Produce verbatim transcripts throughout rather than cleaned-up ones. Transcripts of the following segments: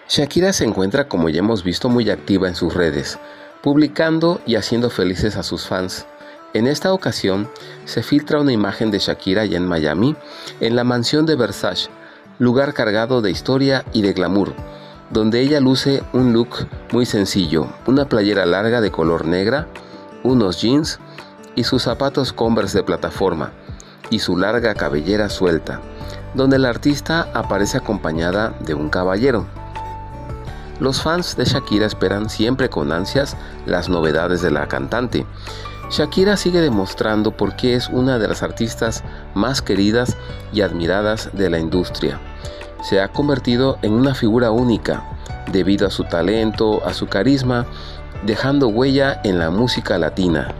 Shakira se encuentra, como ya hemos visto, muy activa en sus redes, publicando y haciendo felices a sus fans. En esta ocasión, se filtra una imagen de Shakira ya en Miami, en la mansión de Versace, lugar cargado de historia y de glamour, donde ella luce un look muy sencillo, una playera larga de color negra, unos jeans y sus zapatos Converse de plataforma, y su larga cabellera suelta, donde la artista aparece acompañada de un caballero. Los fans de Shakira esperan siempre con ansias las novedades de la cantante. Shakira sigue demostrando por qué es una de las artistas más queridas y admiradas de la industria. Se ha convertido en una figura única, debido a su talento, a su carisma, dejando huella en la música latina.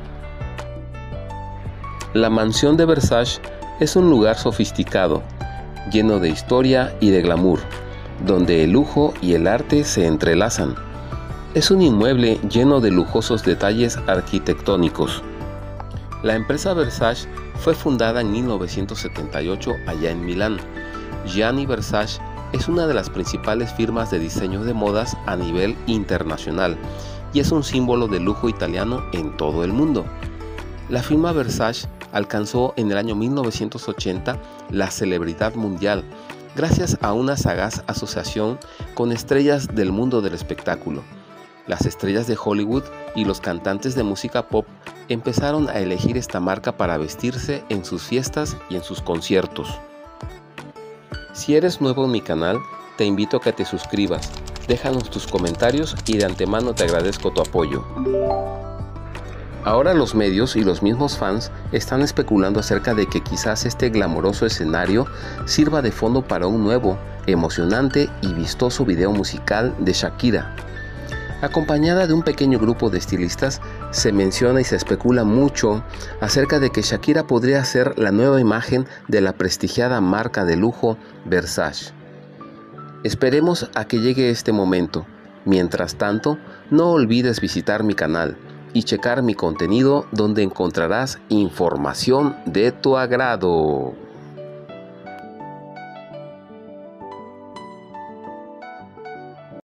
La mansión de Versace es un lugar sofisticado, lleno de historia y de glamour, donde el lujo y el arte se entrelazan. Es un inmueble lleno de lujosos detalles arquitectónicos. La empresa Versace fue fundada en mil novecientos setenta y ocho allá en Milán. Gianni Versace es una de las principales firmas de diseño de modas a nivel internacional y es un símbolo de lujo italiano en todo el mundo. La firma Versace alcanzó en el año mil novecientos ochenta la celebridad mundial gracias a una sagaz asociación con estrellas del mundo del espectáculo. Las estrellas de Hollywood y los cantantes de música pop empezaron a elegir esta marca para vestirse en sus fiestas y en sus conciertos. Si eres nuevo en mi canal, te invito a que te suscribas, déjanos tus comentarios y de antemano te agradezco tu apoyo. Ahora los medios y los mismos fans están especulando acerca de que quizás este glamoroso escenario sirva de fondo para un nuevo, emocionante y vistoso video musical de Shakira. Acompañada de un pequeño grupo de estilistas, se menciona y se especula mucho acerca de que Shakira podría ser la nueva imagen de la prestigiada marca de lujo Versace. Esperemos a que llegue este momento. Mientras tanto, no olvides visitar mi canal y checar mi contenido donde encontrarás información de tu agrado.